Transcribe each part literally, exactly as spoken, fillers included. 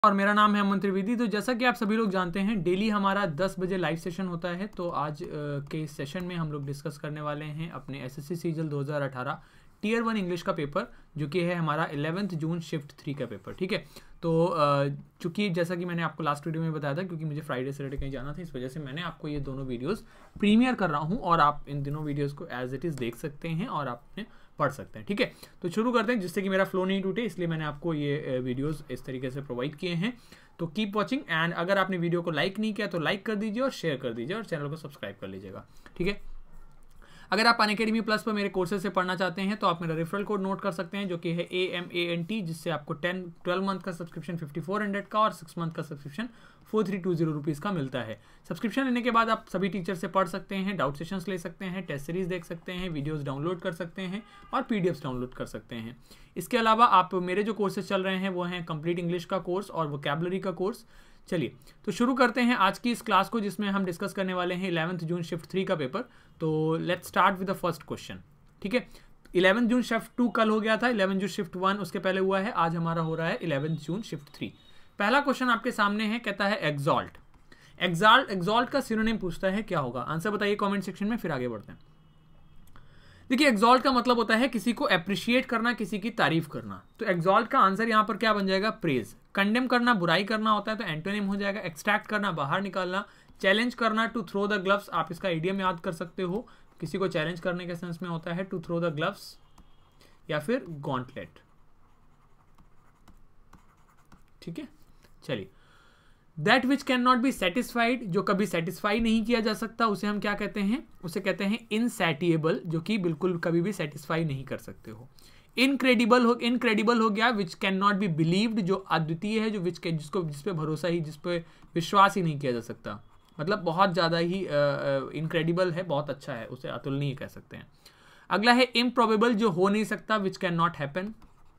और मेरा नाम है अमन त्रिवेदी। तो जैसा कि आप सभी लोग जानते हैं, डेली हमारा दस बजे लाइव सेशन होता है। तो आज के सेशन में हम लोग डिस्कस करने वाले हैं अपने एसएससी सीजल दो हज़ार अठारह टीयर वन इंग्लिश का पेपर, जो कि है हमारा इलेवेंथ जून शिफ्ट थ्री का पेपर। ठीक है, तो चूंकि जैसा कि मैंने आपको लास्ट वीडियो में बताया था, क्योंकि मुझे फ्राइडे सैटरडे कहीं जाना था, इस वजह से मैंने आपको ये दोनों वीडियोस प्रीमियर कर रहा हूँ और आप इन दोनों वीडियोस को एज इट इज़ देख सकते हैं और आपने पढ़ सकते हैं। ठीक है, तो शुरू करते हैं, जिससे कि मेरा फ्लो नहीं टूटे, इसलिए मैंने आपको ये वीडियोस इस तरीके से प्रोवाइड किए हैं। तो कीप वॉचिंग, एंड अगर आपने वीडियो को लाइक नहीं किया तो लाइक कर दीजिए और शेयर कर दीजिए और चैनल को सब्सक्राइब कर लीजिएगा। ठीक है, अगर आप अनअकैडमी प्लस पर मेरे कोर्सेज से पढ़ना चाहते हैं तो आप मेरा रेफरल कोड नोट कर सकते हैं, जो कि है A M A N T, जिससे आपको टेन ट्वेल्व मंथ का सब्सक्रिप्शन फिफ्टी फोर हंड्रेड का और सिक्स मंथ का subscription four three two zero rupees का मिलता है। सब्सक्रिप्शन लेने के बाद आप सभी टीचर से पढ़ सकते हैं, डाउट सेशंस ले सकते हैं, टेस्ट सीरीज देख सकते हैं, वीडियोस डाउनलोड कर सकते हैं और पीडीएफ्स डाउनलोड कर सकते हैं। इसके अलावा आप मेरे जो कोर्सेज चल रहे हैं वो हैं कंप्लीट इंग्लिश का कोर्स और वोकैबुलरी का कोर्स। चलिए तो शुरू करते हैं आज की इस क्लास को, जिसमें हम डिस्कस करने वाले हैं इलेवेंथ जून शिफ्ट थ्री का पेपर। तो let's start with the first question. ठीक है, इलेवेंथ जून शिफ्ट टू कल हो गया था, इलेवेंथ जून शिफ्ट वन उसके पहले हुआ है, आज हमारा हो रहा है इलेवेंथ जून शिफ्ट थ्री। पहला क्वेश्चन आपके सामने है, कहता है एक्सॉल्ट। एक्सॉल्ट एक्सॉल्ट का सिनोनिम पूछता है, क्या होगा? आंसर बताइए कमेंट सेक्शन में, फिर आगे बढ़ते हैं। देखिए, एक्सॉल्ट का मतलब होता है किसी को अप्रिशिएट करना, किसी की तारीफ करना। तो एक्सॉल्ट का आंसर यहाँ पर क्या बन जाएगा? प्रेज। कंडेम करना, बुराई करना होता है, तो एंटोनिम हो जाएगा एक्सट्रैक्ट करना, बाहर निकालना। चैलेंज करना, टू थ्रो द ग्लव्स, आप इसका इडियम याद कर सकते हो, किसी को चैलेंज करने के सेंस में होता है टू थ्रो द ग्लव्स या फिर गॉन्टलेट। ठीक है, चलिए। That which can not be satisfied, जो कभी सेटिस्फाई नहीं किया जा सकता, उसे हम क्या कहते हैं? उसे कहते हैं इनसैटिएबल, जो कि बिल्कुल कभी भी सेटिस्फाई नहीं कर सकते हो। इनक्रेडिबल हो इनक्रेडिबल हो गया, which can not be believed, जो अद्वितीय है, जो विच के जिसको जिस पे भरोसा ही जिस पे विश्वास ही नहीं किया जा सकता, मतलब बहुत ज़्यादा ही इनक्रेडिबल है, बहुत अच्छा है, उसे अतुलनीय कह सकते हैं। अगला है इम्प्रोबेबल, जो हो नहीं सकता, विच कैन नॉट हैपन।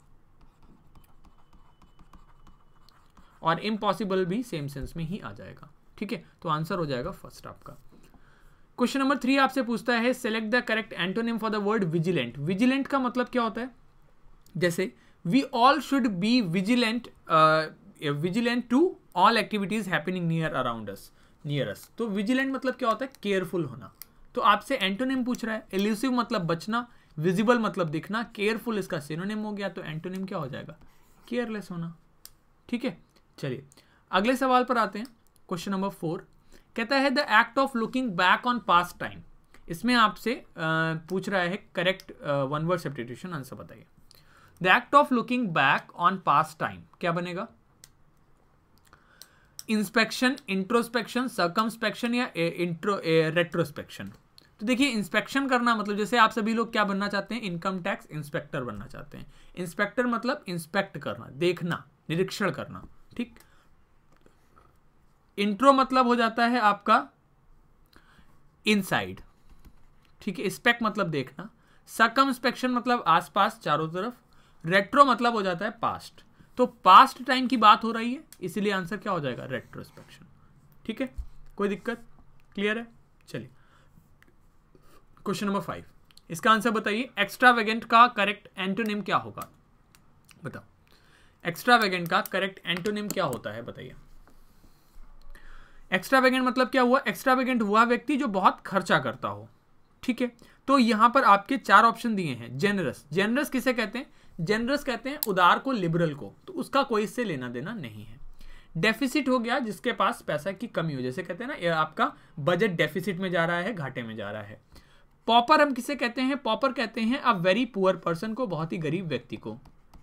और इम्पॉसिबल भी सेम सेंस में ही आ जाएगा। ठीक है, तो आंसर हो जाएगा फर्स्ट आपका। क्वेश्चन नंबर थ्री आपसे पूछता है, select the correct antonym for the word vigilant. Vigilant का मतलब क्या होता है? जैसे we all should be vigilant vigilant to all activities happening near around us near us. तो विजिलेंट मतलब क्या होता है? केयरफुल होना। तो आपसे एंटोनिम पूछ रहा है। एल्यूसिव मतलब बचना, विजिबल मतलब दिखना, केयरफुल इसका सिनोनिम हो गया, तो एंटोनिम क्या हो जाएगा? केयरलेस होना। ठीक है, चलिए अगले सवाल पर आते हैं। क्वेश्चन नंबर फोर कहता है, the act of looking back on past time. इसमें आपसे पूछ रहा है correct one word substitution, answer बताइए। The act of looking back on past time क्या बनेगा? इंस्पेक्शन, इंट्रोस्पेक्शन, सर्कमस्पेक्शन या इंट्रो रेट्रोस्पेक्शन। तो देखिए, इंस्पेक्शन करना मतलब जैसे आप सभी लोग क्या बनना चाहते हैं? इनकम टैक्स इंस्पेक्टर बनना चाहते हैं। इंस्पेक्टर मतलब इंस्पेक्ट करना, देखना, निरीक्षण करना। ठीक। इंट्रो मतलब हो जाता है आपका इनसाइड। ठीक है, स्पेक्ट मतलब देखना। सर्कमस्पेक्शन मतलब आसपास, चारों तरफ। रेट्रो मतलब हो जाता है पास्ट। तो पास्ट टाइम की बात हो रही है, इसलिए आंसर क्या हो जाएगा? रेट्रोस्पेक्शन। ठीक है, कोई दिक्कत? क्लियर है? चलिए क्वेश्चन नंबर फाइव, इसका आंसर बताइए। एक्स्ट्रावेगेंट का करेक्ट एंटोनिम क्या होगा? बताओ, एक्स्ट्रावेगेंट का करेक्ट एंटोनिम क्या होता है? बताइए। एक्स्ट्रावेगेंट मतलब क्या हुआ? एक्स्ट्रावेगेंट हुआ व्यक्ति जो बहुत खर्चा करता हो। ठीक है, तो यहां पर आपके चार ऑप्शन दिए हैं। जेनरस, जेनरस किसे कहते हैं? जेनरस कहते हैं उदार को, लिबरल को, तो उसका कोई इससे लेना देना नहीं है। डेफिसिट हो गया जिसके पास पैसा की कमी हो, जैसे कहते हैं ना, ये आपका बजट डेफिसिट में जा रहा है, घाटे में जा रहा है। पॉपर हम किसे कहते हैं? पॉपर कहते हैं अ वेरी पुअर पर्सन को, बहुत ही गरीब व्यक्ति को।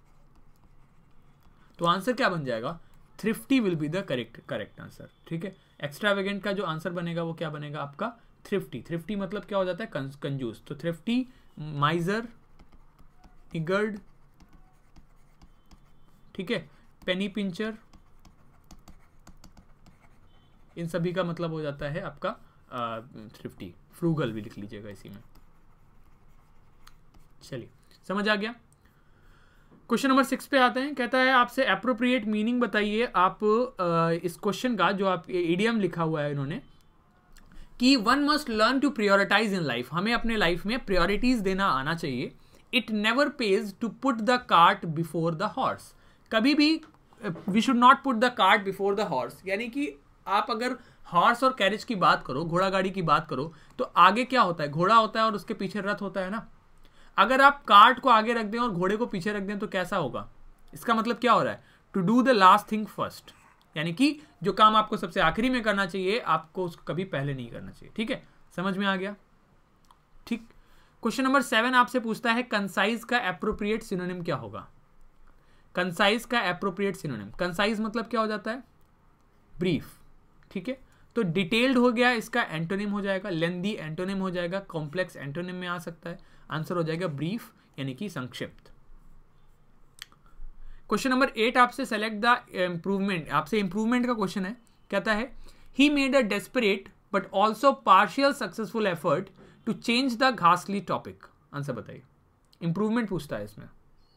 तो आंसर क्या बन जाएगा? Thrifty will be the correct correct answer. ठीक है, एक्स्ट्रावेगेंट का जो आंसर बनेगा वो क्या बनेगा आपका? थ्रिफ्टी। थ्रिफ्टी मतलब क्या हो जाता है? कंजूस। तो थ्रिफ्टी, माइजर, निगर्ड, ठीक है, पेनी पिंचर, इन सभी का मतलब हो जाता है आपका थ्रिफ्टी। फ्रूगल भी लिख लीजिएगा इसी में। चलिए, समझ आ गया? क्वेश्चन नंबर सिक्स पे आते हैं। कहता है आपसे एप्रोप्रिएट मीनिंग बताइए। आप आ, इस क्वेश्चन का जो आप इडियम लिखा हुआ है इन्होंने, कि one must learn to prioritize in life, हमें अपने लाइफ में प्रायोरिटीज देना आना चाहिए। It never pays to put the cart before the horse, कभी भी we should not put the cart before the horse, यानी कि आप अगर हॉर्स और कैरेज की बात करो, घोड़ा गाड़ी की बात करो, तो आगे क्या होता है, घोड़ा होता है और उसके पीछे रथ होता है ना। अगर आप कार्ट को आगे रख दें और घोड़े को पीछे रख दें तो कैसा होगा? इसका मतलब क्या हो रहा है, to do the last thing first, यानी कि जो काम आपको सबसे आखिरी में करना चाहिए आपको उसको कभी पहले नहीं करना चाहिए। ठीक है, समझ में आ गया? ठीक। क्वेश्चन नंबर सेवन आपसे पूछता है कंसाइज का एप्रोप्रिएट सिनोनिम क्या होगा? कंसाइज का एप्रोप्रिएट सिनोनिम, कंसाइज मतलब क्या हो जाता है, ब्रीफ। ठीक है, तो डिटेल्ड हो गया, इसका एंटोनिम हो जाएगा, लेंदी एंटोनिम हो जाएगा, कॉम्प्लेक्स एंटोनिम में आ सकता है, आंसर हो जाएगा ब्रीफ यानी कि संक्षिप्त। क्वेश्चन नंबर एट आपसे सेलेक्ट द इंप्रूवमेंट, आपसे इंप्रूवमेंट का क्वेश्चन है, कहता है he made a desperate but also partial successful effort to change the घासली टॉपिक। आंसर बताइए, इंप्रूवमेंट पूछता है इसमें।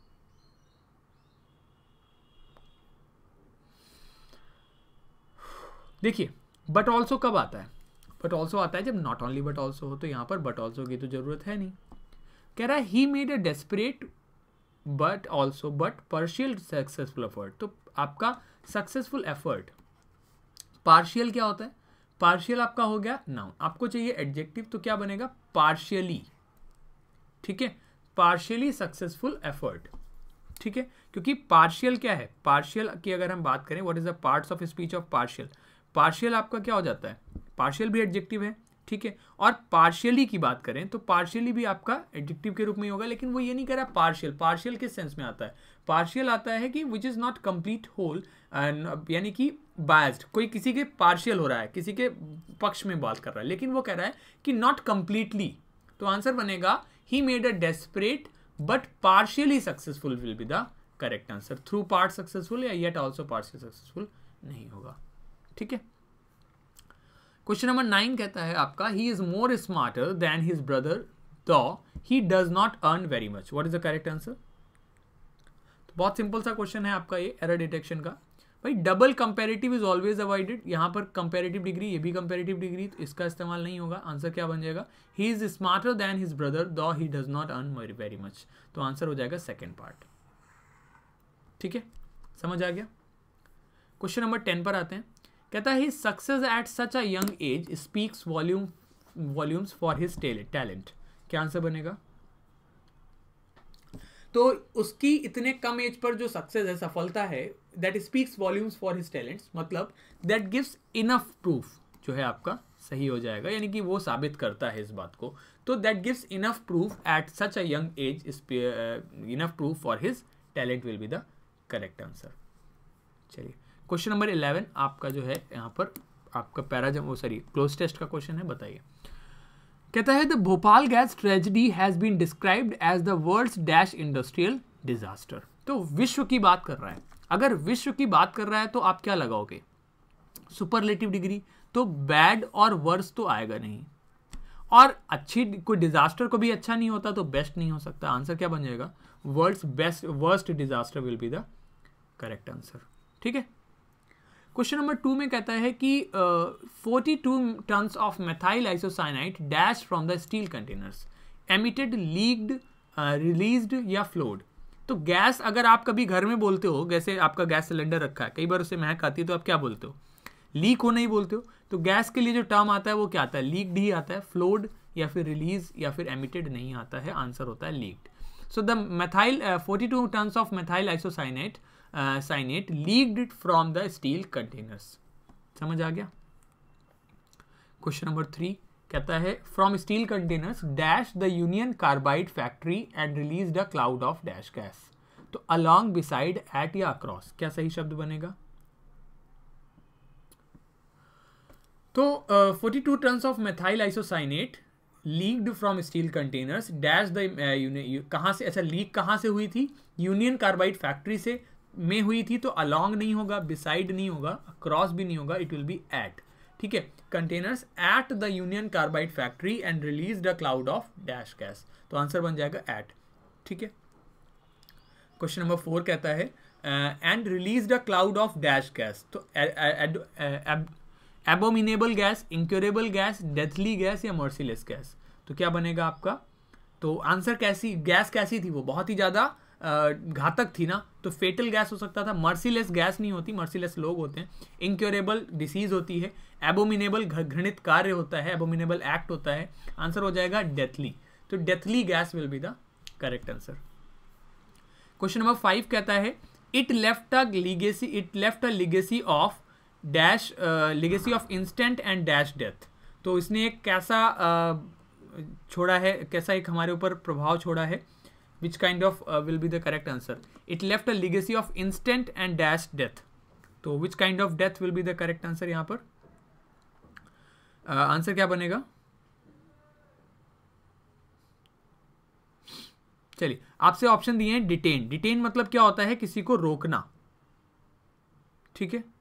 देखिए बट ऑल्सो कब आता है, बट ऑल्सो आता है जब नॉट ओनली बट ऑल्सो हो, तो यहां पर बट ऑल्सो की तो जरूरत है नहीं। कह रहा है he made a desperate but also but partial successful effort, तो आपका सक्सेसफुल एफर्ट, पार्शियल क्या होता है, पार्शियल आपका हो गया नाउन, आपको चाहिए एडजेक्टिव, तो क्या बनेगा, पार्शियली। ठीक है, पार्शियली सक्सेसफुल एफर्ट। ठीक है, क्योंकि पार्शियल क्या है, पार्शियल की अगर हम बात करें, what is the parts of speech of partial, partial आपका क्या हो जाता है, पार्शियल भी एडजेक्टिव है। ठीक है, और पार्शियली की बात करें तो पार्शियली भी आपका एडजेक्टिव के रूप में ही होगा, लेकिन वो ये नहीं कह रहा पार्शियल, पार्शियल किस सेंस में आता है, पार्शियल आता है कि which is not complete whole, यानी कि बायस्ड, कोई किसी के पार्शियल हो रहा है, किसी के पक्ष में बात कर रहा है, लेकिन वो कह रहा है कि नॉट कंप्लीटली, तो आंसर बनेगा he made a desperate but partially successful will be the correct answer. Through part successful या येट ऑल्सो पार्शियल सक्सेसफुल नहीं होगा। ठीक है, क्वेश्चन नंबर नाइन कहता है आपका he is more smarter than his brother though he does not earn very much, what is the correct answer? तो बहुत सिंपल सा क्वेश्चन है आपका ये एरर डिटेक्शन का। भाई double comparative is always avoided, यहां पर कंपैरेटिव डिग्री, ये भी कंपैरेटिव डिग्री, तो इसका इस्तेमाल नहीं होगा। आंसर क्या बन जाएगा, he is smarter than his brother though he does not earn very much, तो आंसर हो जाएगा सेकेंड पार्ट। ठीक है, समझ आ गया? क्वेश्चन नंबर टेन पर आते हैं, कहता है success at such a young age speaks volume volumes for his talent, क्या आंसर बनेगा? तो उसकी इतने कम एज पर जो सक्सेस है, सफलता है, that speaks volumes for his talents, मतलब दैट गिव्स इनफ प्रूफ, जो है आपका सही हो जाएगा, यानी कि वो साबित करता है इस बात को, तो that gives enough proof at such a young age, enough proof for his talent will be the correct answer. चलिए क्वेश्चन नंबर इलेवन आपका जो है यहाँ पर आपका पैराजम वो सॉरी क्लोज टेस्ट का क्वेश्चन है, बताइए। कहता है the Bhopal gas tragedy has been described as the world's dash industrial disaster, तो विश्व की बात कर रहा है। अगर विश्व की बात कर रहा है तो आप क्या लगाओगे, सुपरलेटिव डिग्री, तो बैड और वर्स तो आएगा नहीं, और अच्छी कोई डिजास्टर को भी अच्छा नहीं होता तो बेस्ट नहीं हो सकता। आंसर क्या बन जाएगा, world's best worst disaster will be the correct answer. ठीक है, क्वेश्चन नंबर टू में कहता है कि forty two tons of methyl isocyanide dash from the steel containers emitted, leaked, released या फ्लोड। तो गैस अगर आप कभी घर में बोलते हो, जैसे आपका गैस सिलेंडर रखा है, कई बार उससे महक आती है, तो आप क्या बोलते हो, लीक होना ही बोलते हो। तो गैस के लिए जो टर्म आता है वो क्या आता है, लीक्ड ही आता है, फ्लोड या फिर रिलीज या फिर एमिटेड नहीं आता है, आंसर होता है leaked. So the methyl forty two tons of methyl isocyanate cyanate leaked from the steel containers. समझ आ गया? क्वेश्चन नंबर थ्री कहता है from steel containers dash the Union Carbide factory and release the cloud of dash gas, तो along, beside, at या across, क्या सही शब्द बनेगा? तो forty two tons of methyl isocyanate leaked from steel containers dash the, कहाँ से, अच्छा लीक कहाँ से हुई थी, यूनियन कार्बाइड फैक्ट्री से में हुई थी, तो अलॉन्ग नहीं होगा, बिसाइड नहीं होगा, अक्रॉस भी नहीं होगा, इट विल बी एट। ठीक है, containers at the Union Carbide factory and release the cloud of dash gas, तो आंसर बन जाएगा एट। ठीक है, क्वेश्चन नंबर फोर कहता है and release the cloud of dash gas, तो abominable gas, incurable gas, deathly gas या merciless gas, तो क्या बनेगा आपका? तो आंसर कैसी गैस कैसी थी, वो बहुत ही ज्यादा घातक थी ना, तो फेटल गैस हो सकता था। मर्सीलेस गैस नहीं होती, मर्सीलेस लोग होते हैं। इनक्योरेबल डिसीज होती है। एबोमिनेबल घृणित कार्य होता है, एबोमिनेबल एक्ट होता है। आंसर हो जाएगा डेथली। तो deathly gas will be the correct answer. Question number five कहता है it left a legacy it left a legacy of dash legacy of instant and dash death. तो इसने एक कैसा uh, छोड़ा है, कैसा एक हमारे ऊपर प्रभाव छोड़ा है। Which kind of will be the correct answer. It left a legacy of instant and dash death. तो which kind of death will be the correct answer यहां पर। आंसर uh, क्या बनेगा? चलिए, आपसे ऑप्शन दिए हैं डिटेन। डिटेन मतलब क्या होता है? किसी को रोकना। ठीक है,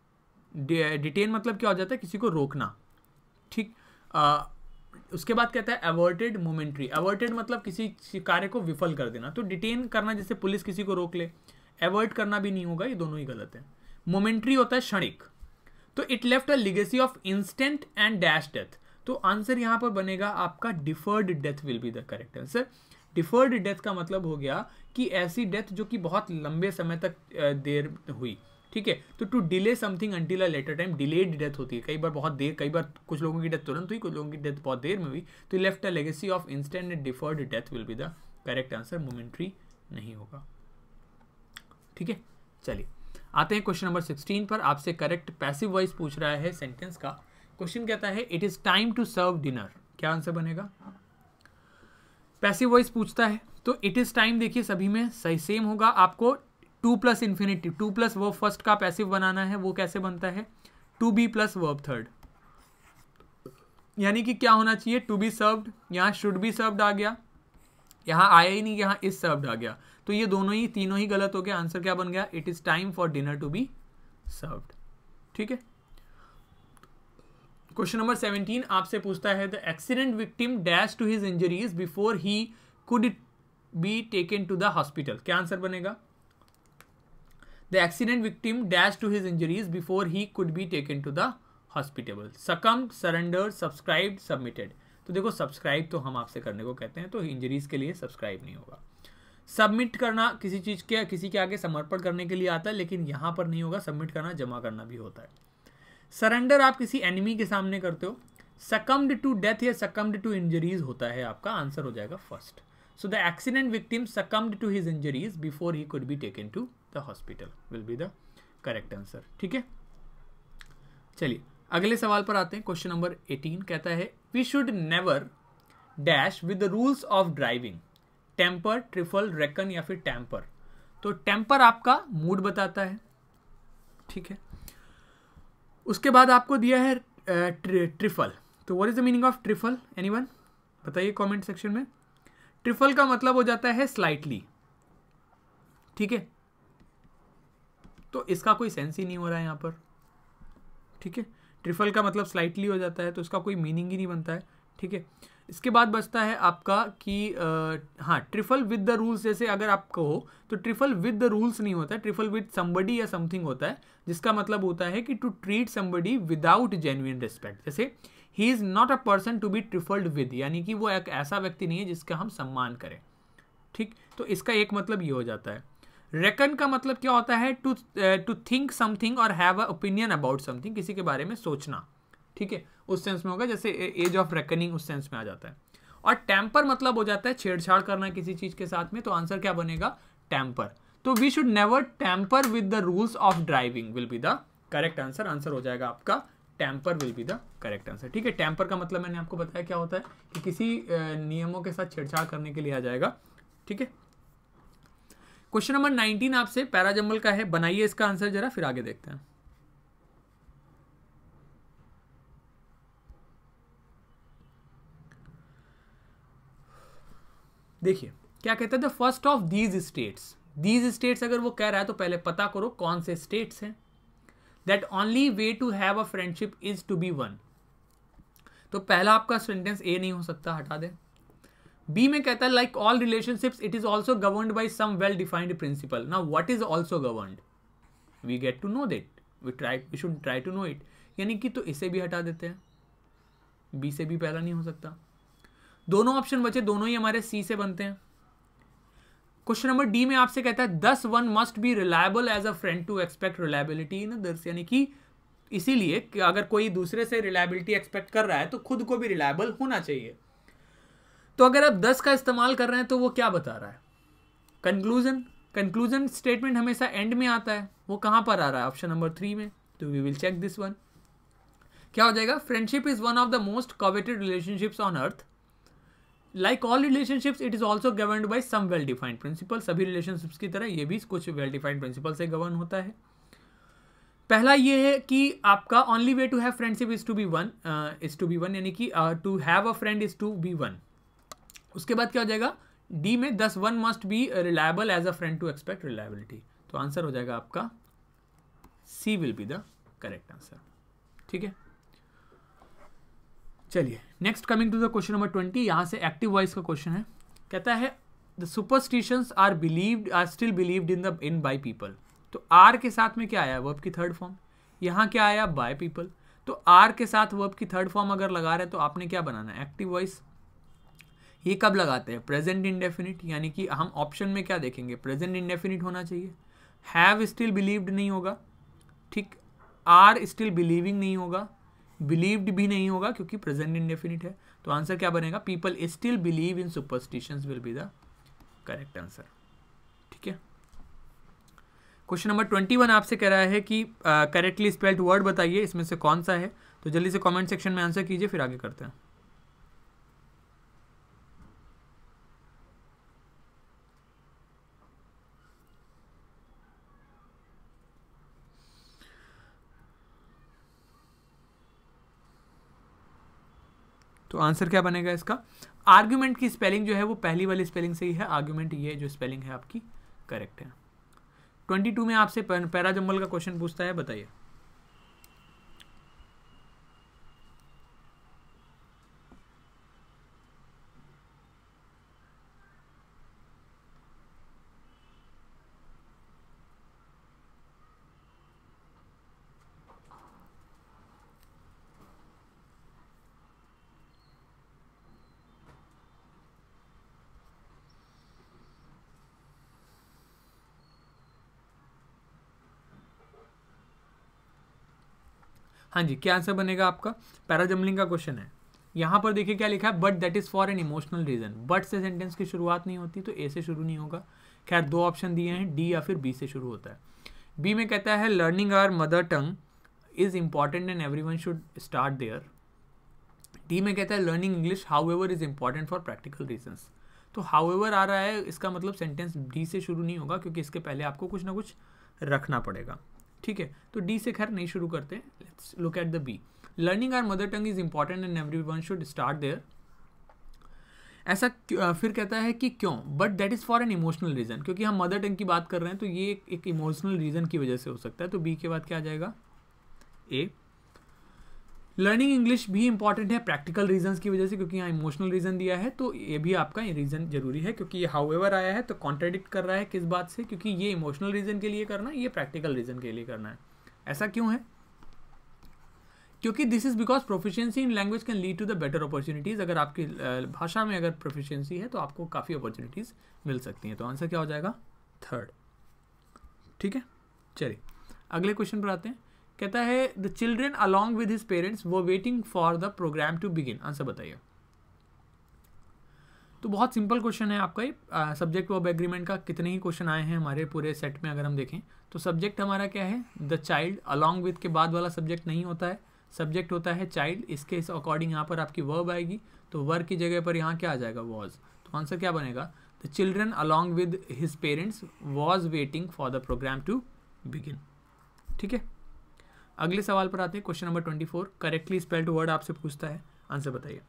डिटेन मतलब क्या हो जाता है? किसी को रोकना। ठीक, उसके बाद कहता है अवर्टेड मोमेंट्री। अवर्टेड मतलब किसी कार्य को विफल कर देना। तो डिटेन करना जैसे पुलिस किसी को रोक ले, अवर्ट करना भी नहीं होगा, ये दोनों ही गलत है। मोमेंट्री होता है क्षणिक। तो it left a legacy of instant and dash death. तो आंसर यहां पर बनेगा आपका deferred death will be the correct answer. Deferred death का मतलब हो गया कि ऐसी डेथ जो कि बहुत लंबे समय तक देर हुई। ठीक है, तो to delay something until a later time, delayed death होती है। कई बार बहुत देर, कई बार कुछ लोगों की डेथ तुरंत हुई, कुछ लोगों की डेथ बहुत देर में हुई। तो left a legacy of instant and deferred death will be the correct answer. Momentary नहीं होगा। ठीक है, चलिए आते हैं क्वेश्चन नंबर सिक्सटीन पर। आपसे करेक्ट पैसिव वॉइस पूछ रहा है सेंटेंस का। क्वेश्चन कहता है it is time to serve dinner. क्या आंसर बनेगा? पैसिव वॉइस पूछता है तो इट इज टाइम, देखिए सभी में सही सेम होगा। आपको to plus infinitive, to plus verb first का पैसिव बनाना है। वो कैसे बनता है? To be plus verb third. यानी कि क्या होना चाहिए? टू बी सर्व्ड, यहाँ शुड बी सर्व्ड आ गया, यहाँ आया ही नहीं, यहाँ इज सर्व्ड आ गया। तो ये दोनों ही, तीनों ही गलत हो गया। आंसर क्या बन गया? It is time for dinner to be served. ठीक है, क्वेश्चन नंबर सेवनटीन आपसे पूछता है the accident victim dash to his injuries before he could be taken to the hospital. क्या आंसर बनेगा? The accident victim dash to his injuries before he could be taken to the hospital. Succumbed, surrender, subscribed, submitted. तो देखो subscribe तो हम आपसे करने को कहते हैं, तो इंजरीज के लिए सब्सक्राइब नहीं होगा। सबमिट करना किसी चीज के, किसी के आगे समर्पण करने के लिए आता है, लेकिन यहां पर नहीं होगा। सबमिट करना जमा करना भी होता है। सरेंडर आप किसी एनिमी के सामने करते हो। सकम्ड टू डेथ या सकम्ड टू इंजरीज होता है आपका। आंसर हो जाएगा first. So the accident victim succumbed to his injuries before he could be taken to the hospital will be the correct answer. ठीक है, चलिए अगले सवाल पर आते हैं। क्वेश्चन नंबर एटीन कहता है we should never dash with the rules of driving. Temper, trifle, reckon या फिर टैम्पर। तो टेम्पर आपका मूड बताता है। ठीक है, उसके बाद आपको दिया है ट्रि, ट्रिफल। तो what is the meaning of trifle? Anyone बताइए कमेंट सेक्शन में। ट्रिफल का मतलब हो जाता है स्लाइटली। ठीक है, तो इसका कोई सेंस ही नहीं हो रहा है यहां पर। ठीक है, ट्रिफल का मतलब स्लाइटली हो जाता है, तो इसका कोई मीनिंग ही नहीं बनता है। ठीक है, इसके बाद बचता है आपका कि आ, हाँ ट्रिफल विद द रूल्स। जैसे अगर आप कहो तो ट्रिफल विद द रूल्स नहीं होता है, ट्रिफल विद समबडी या समथिंग होता है, जिसका मतलब होता है कि to treat somebody without genuine respect. जैसे he is not a person to be trifled with, यानी कि वो एक ऐसा व्यक्ति नहीं है जिसका हम सम्मान करें। ठीक, तो इसका एक मतलब ये हो जाता है। रेकन का मतलब क्या होता है? टू टू थिंक समथिंग और have an opinion about something, किसी के बारे में सोचना। ठीक है, उस सेंस में होगा, जैसे एज ऑफ रेकनिंग उस सेंस में आ जाता है। और टैम्पर मतलब हो जाता है छेड़छाड़ करना किसी चीज के साथ में। तो आंसर क्या बनेगा? टैम्पर। तो we should never tamper with the rules of driving will be the correct answer. Answer हो जाएगा आपका tamper will be the correct answer. ठीक है, टैम्पर का मतलब मैंने आपको बताया क्या होता है कि किसी नियमों के साथ छेड़छाड़ करने के लिए आ जाएगा। ठीक है, क्वेश्चन नंबर नाइनटीन आपसे पैराजंबल का है। बनाइए इसका आंसर जरा, फिर आगे देखते हैं। देखिए क्या कहते हैं, the first of these states. These states अगर वो कह रहा है तो पहले पता करो कौन से स्टेट्स हैं। That only way to have a friendship is to be one. तो पहला आपका सेंटेंस ए नहीं हो सकता, हटा दें। बी में कहता है like all relationships it is also governed by some well defined principle. Now what is also governed? We get to know that, we try we should try to know it. यानी कि तो इसे भी हटा देते हैं, बी से भी पहला नहीं हो सकता। दोनों ऑप्शन बचे, दोनों ही हमारे सी से बनते हैं। क्वेश्चन नंबर डी में आपसे कहता है this one must be reliable as a friend to expect reliability in others, यानी कि इसीलिए कि अगर कोई दूसरे से रिलायबिलिटी एक्सपेक्ट कर रहा है तो खुद को भी रिलायबल होना चाहिए। तो अगर आप दस का इस्तेमाल कर रहे हैं तो वो क्या बता रहा है? कंक्लूजन। कंक्लूजन स्टेटमेंट हमेशा एंड में आता है, वो कहां पर आ रहा है? ऑप्शन नंबर थ्री में। तो we will check this one. क्या हो जाएगा? Friendship is one of the most coveted relationships on earth. Like all relationships it is also governed by some well defined principle. सभी रिलेशनशिप्स की तरह ये भी कुछ वेल डिफाइंड प्रिंसिपल से गवर्न होता है। पहला ये है कि आपका only way to have friendship is to be one, is to be one, यानी कि to have a friend is to be one. उसके बाद क्या हो जाएगा? डी में this one must be reliable as a friend to expect reliability. तो answer हो जाएगा आपका C will be the correct answer. ठीक है, चलिए next coming to the question number twenty. यहां से एक्टिव वॉइस का क्वेश्चन है। कहता है the superstitions are believed are still believed in the in by people. तो आर के साथ में क्या आया? वर्ब की थर्ड फॉर्म। यहाँ क्या आया? Bye people. तो आर के साथ वर्ब की थर्ड फॉर्म अगर लगा रहे हैं तो आपने क्या बनाना है? Active voice. ये कब लगाते हैं? प्रेजेंट इंडेफिनिट, यानी कि हम ऑप्शन में क्या देखेंगे? प्रेजेंट इंडेफिनिट होना चाहिए। हैव स्टिल बिलीव्ड नहीं होगा, ठीक। आर स्टिल बिलीविंग नहीं होगा, बिलीव्ड भी नहीं होगा क्योंकि प्रेजेंट इंडेफिनिट है। तो आंसर क्या बनेगा? People still believe in superstitions will be the correct answer. ठीक है, क्वेश्चन नंबर ट्वेंटी वन आपसे कह रहा है कि करेक्टली स्पेल्ड वर्ड बताइए, इसमें से कौन सा है? तो जल्दी से कमेंट सेक्शन में आंसर कीजिए, फिर आगे करते हैं। तो आंसर क्या बनेगा इसका? आर्ग्यूमेंट की स्पेलिंग जो है वो पहली वाली स्पेलिंग से ही है। आर्ग्यूमेंट ये जो स्पेलिंग है आपकी करेक्ट है। ट्वेंटी टू में आपसे पैरा जंबल का क्वेश्चन पूछता है, बताइए। हाँ जी, क्या आंसर बनेगा आपका? पैराजम्बलिंग का क्वेश्चन है। यहाँ पर देखिए क्या लिखा है? But that is for an emotional reason. But से सेंटेंस की शुरुआत नहीं होती तो ए से शुरू नहीं होगा। खैर दो ऑप्शन दिए हैं, डी या फिर बी से शुरू होता है। बी में कहता है learning our mother tongue is important and every one should start there. D में कहता है learning English however is important for practical reasons. तो हाउ एवर आ रहा है, इसका मतलब सेंटेंस डी से शुरू नहीं होगा क्योंकि इसके पहले आपको कुछ ना कुछ रखना पड़ेगा। ठीक है, तो डी से खैर नहीं शुरू करते। Let's look at the B. Learning our mother tongue is important and everyone should start there. ऐसा फिर कहता है कि क्यों? But that is for an emotional reason, क्योंकि हम मदर टंग की बात कर रहे हैं तो ये एक, एक इमोशनल रीजन की वजह से हो सकता है। तो बी के बाद क्या आ जाएगा? ए। लर्निंग इंग्लिश भी इंपॉर्टेंट है प्रैक्टिकल रीजंस की वजह से, क्योंकि यहाँ इमोशनल रीजन दिया है तो ये भी आपका रीजन जरूरी है, क्योंकि ये हाउएवर आया है तो कॉन्ट्राडिक्ट कर रहा है किस बात से? क्योंकि ये इमोशनल रीजन के लिए करना है, ये प्रैक्टिकल रीजन के लिए करना है। ऐसा क्यों है? क्योंकि this is because proficiency in language can lead to the better opportunities. अगर आपकी भाषा में अगर प्रोफिशिएंसी है तो आपको काफ़ी अपॉर्चुनिटीज मिल सकती हैं। तो आंसर क्या हो जाएगा? थर्ड। ठीक है, चलिए अगले क्वेश्चन पर आते हैं। कहता है the children along with his parents was waiting for the program to begin. Answer बताइए। तो बहुत सिंपल क्वेश्चन है आपका ये। सब्जेक्ट वर्ब एग्रीमेंट का कितने ही क्वेश्चन आए हैं हमारे पूरे सेट में अगर हम देखें तो सब्जेक्ट हमारा क्या है? The child. अलॉन्ग विद के बाद वाला सब्जेक्ट नहीं होता है, सब्जेक्ट होता है चाइल्ड। इसके इस अकॉर्डिंग यहाँ पर आपकी वर्ब आएगी, तो वर्ब की जगह पर यहाँ क्या आ जाएगा? वॉज। तो आंसर क्या बनेगा? The children along with his parents was waiting for the program to begin. ठीक है, अगले सवाल पर आते हैं। Question number twenty four. Correctly spelled word आपसे पूछता है, आंसर बताइए।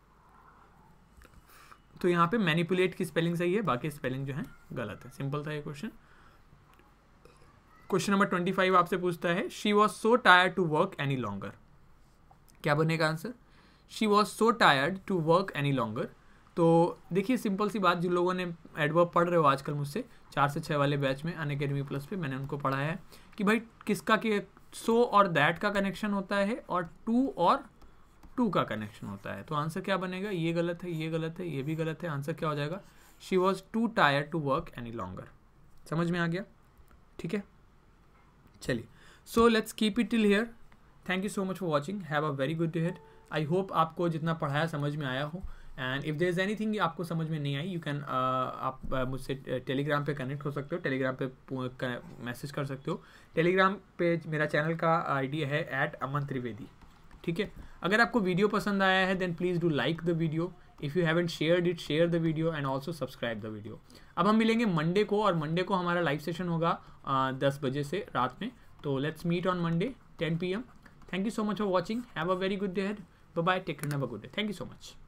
तो यहाँ पे मैनिपुलेट की स्पेलिंग सही है, बाकी स्पेलिंग जो है गलत है। सिंपल था ये question. Question number twenty five आपसे पूछता है she was so tired to work any longer. क्या बनेगा answer? She was so tired to work any longer. तो देखिए सिंपल सी बात, जिन लोगों ने एडवर्ब पढ़ रहे हो आजकल मुझसे चार से छः वाले बैच में अनअकैडमी प्लस पे, मैंने उनको पढ़ाया है कि भाई किसका के सो और दैट का कनेक्शन होता है और टू और टू का कनेक्शन होता है। तो आंसर क्या बनेगा? ये गलत है, ये गलत है, ये भी गलत है। आंसर क्या हो जाएगा? She was too tired to work any longer. समझ में आ गया? ठीक है, चलिए, so let's keep it till here. Thank you so much for watching, have a very good day ahead. I hope आपको जितना पढ़ाया समझ में आया हो, and if there is anything आपको समझ में नहीं आई, यू कैन आप uh, मुझसे टेलीग्राम पे कनेक्ट हो सकते हो, टेलीग्राम पे मैसेज कर सकते हो। टेलीग्राम पे मेरा चैनल का आईडी है एट अमन त्रिवेदी। ठीक है, अगर आपको वीडियो पसंद आया है then please do like the video, if you haven't shared it share the video and also subscribe the video. अब हम मिलेंगे मंडे को, और मंडे को हमारा लाइव सेशन होगा दस बजे से रात में, तो let's meet on Monday ten P M. Thank you so much for watching, have a very good day ahead, bye bye, take care, have a good day, thank you so much.